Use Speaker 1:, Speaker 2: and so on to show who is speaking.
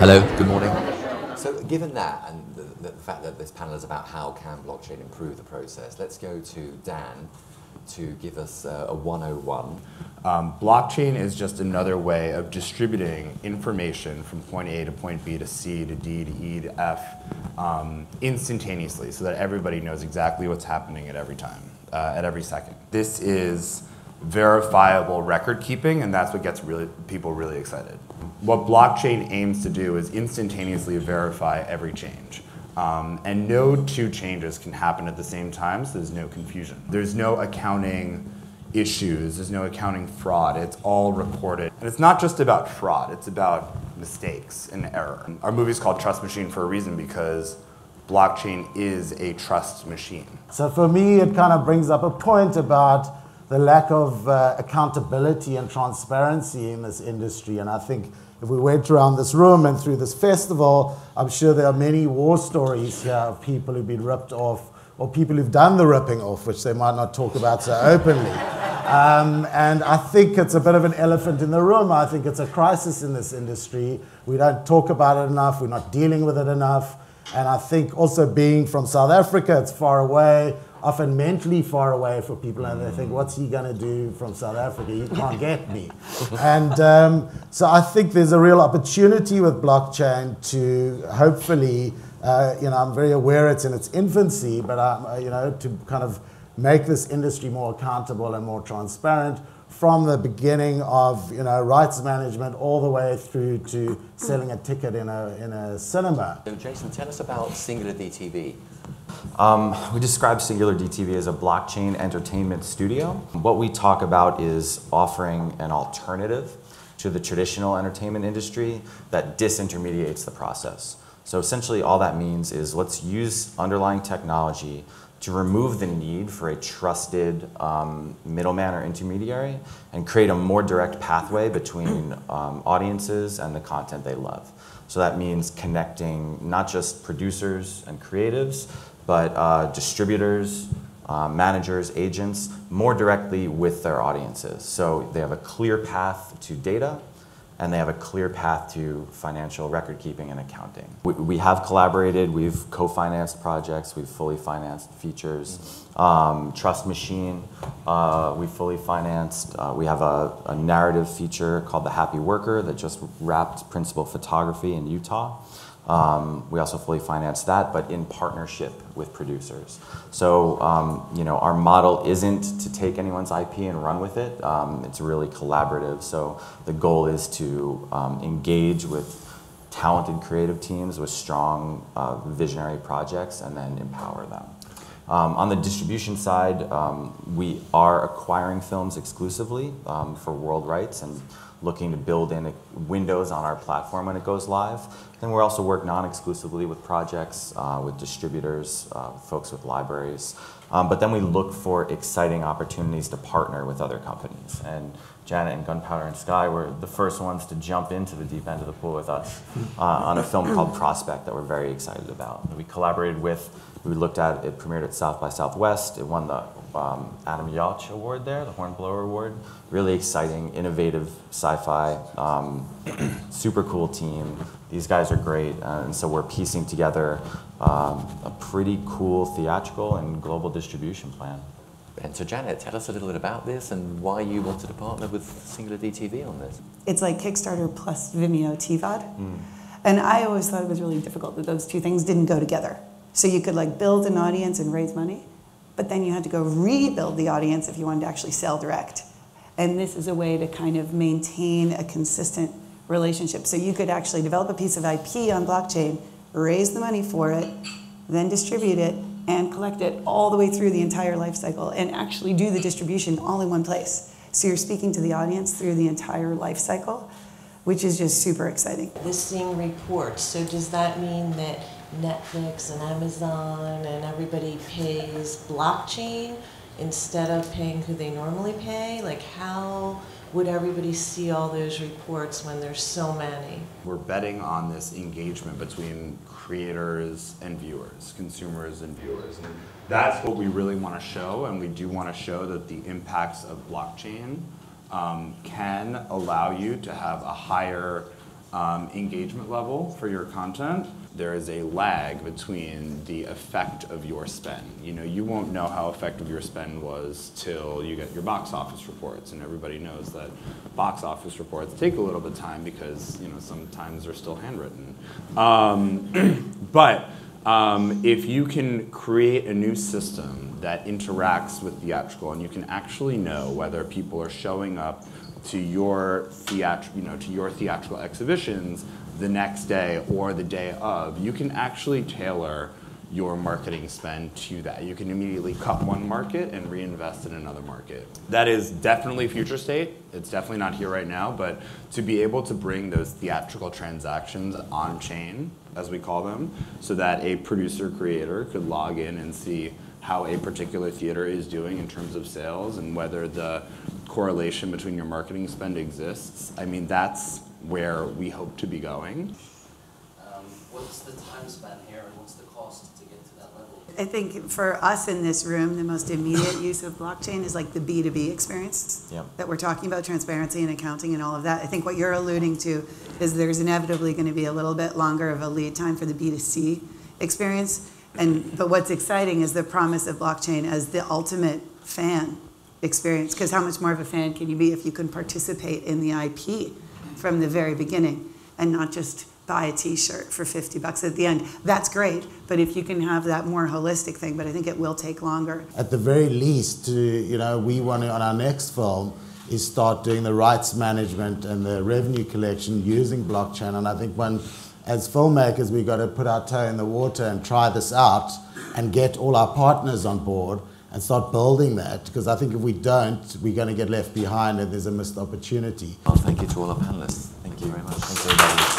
Speaker 1: Hello, good morning.
Speaker 2: So given that and the fact that this panel is about how can blockchain improve the process, let's go to Dan to give us a 101.
Speaker 3: Blockchain is just another way of distributing information from point A to point B to C to D to E to F instantaneously so that everybody knows exactly what's happening at every time, at every second. This is verifiable record keeping, and that's what gets people really excited. What blockchain aims to do is instantaneously verify every change. And no two changes can happen at the same time, so there's no confusion. There's no accounting issues, there's no accounting fraud, it's all recorded. And it's not just about fraud, it's about mistakes and error. Our movie's called Trust Machine for a reason because blockchain is a trust machine.
Speaker 4: So for me, it kind of brings up a point about the lack of accountability and transparency in this industry. And I think if we went around this room and through this festival, I'm sure there are many war stories here of people who've been ripped off or people who've done the ripping off, which they might not talk about so openly. And I think it's a bit of an elephant in the room. I think it's a crisis in this industry. We don't talk about it enough. We're not dealing with it enough. And I think also being from South Africa, it's far away, often mentally far away for people, and they think, what's he going to do from South Africa? He can't get me. And so I think there's a real opportunity with blockchain to hopefully, I'm very aware it's in its infancy, but to kind of make this industry more accountable and more transparent from the beginning of rights management all the way through to selling a ticket in a cinema.
Speaker 2: So Jason, tell us about Singular DTV.
Speaker 5: We describe Singular DTV as a blockchain entertainment studio. What we talk about is offering an alternative to the traditional entertainment industry that disintermediates the process. So essentially all that means is let's use underlying technology to remove the need for a trusted middleman or intermediary and create a more direct pathway between audiences and the content they love. So that means connecting not just producers and creatives, but distributors, managers, agents, more directly with their audiences. So they have a clear path to data, and they have a clear path to financial record keeping and accounting. We have collaborated, we've co-financed projects, we've fully financed features. Trust Machine, we fully financed. We have a narrative feature called The Happy Worker that just wrapped principal photography in Utah. We also fully financed that, but in partnership with producers. So, our model isn't to take anyone's IP and run with it. It's really collaborative. So the goal is to engage with talented creative teams with strong visionary projects and then empower them. On the distribution side, we are acquiring films exclusively for world rights and looking to build in windows on our platform when it goes live. Then we're also working non-exclusively with projects, with distributors, folks with libraries. But then we look for exciting opportunities to partner with other companies. And Janet and Gunpowder and Sky were the first ones to jump into the deep end of the pool with us on a film called Prospect that we're very excited about. We collaborated with, we looked at, it premiered at South by Southwest. It won the Adam Yauch Award there, the Hornblower Award. Really exciting, innovative sci-fi, super cool team. These guys are great, and so we're piecing together a pretty cool theatrical and global distribution plan.
Speaker 2: And so Janet, tell us a little bit about this and why you wanted to partner with Singular DTV on this.
Speaker 6: It's like Kickstarter plus Vimeo TVOD. And I always thought it was really difficult that those two things didn't go together. So you could like build an audience and raise money, but then you had to go rebuild the audience if you wanted to actually sell direct. And this is a way to kind of maintain a consistent relationship. So you could actually develop a piece of IP on blockchain, raise the money for it, then distribute it, and collect it all the way through the entire life cycle and actually do the distribution all in one place. So you're speaking to the audience through the entire life cycle, which is just super exciting.
Speaker 7: Listing reports, so does that mean that Netflix and Amazon and everybody pays blockchain instead of paying who they normally pay? Like how would everybody see all those reports when there's so many?
Speaker 3: We're betting on this engagement between creators and viewers, consumers and viewers. And that's what we really want to show, and we do want to show that the impacts of blockchain can allow you to have a higher engagement level for your content, there is a lag between the effect of your spend. You know, you won't know how effective your spend was till you get your box office reports, and everybody knows that box office reports take a little bit of time because, you know, sometimes they're still handwritten. But if you can create a new system that interacts with theatrical, and you can actually know whether people are showing up to your theatrical exhibitions the next day or the day of, you can actually tailor your marketing spend to that. You can immediately cut one market and reinvest in another market. That is definitely future state. It's definitely not here right now, but to be able to bring those theatrical transactions on chain, as we call them, so that a producer creator could log in and see how a particular theater is doing in terms of sales and whether the correlation between your marketing spend exists. I mean, that's where we hope to be going.
Speaker 1: What's the time span here and what's the cost to get to that level?
Speaker 6: I think for us in this room, the most immediate use of blockchain is like the B2B experience that we're talking about, transparency and accounting and all of that. I think what you're alluding to is there's inevitably going to be a little bit longer of a lead time for the B2C experience. But what's exciting is the promise of blockchain as the ultimate fan experience, because how much more of a fan can you be if you can participate in the IP from the very beginning and not just buy a t-shirt for $50 at the end. That's great, but if you can have that more holistic thing, but I think it will take longer.
Speaker 4: At the very least, we want to, on our next film, is start doing the rights management and the revenue collection using blockchain. And I think as filmmakers, we've got to put our toe in the water and try this out and get all our partners on board and start building that, because I think if we don't, we're going to get left behind and there's a missed opportunity.
Speaker 2: Well, thank you to all our panelists. Thank you very much. Thanks everybody.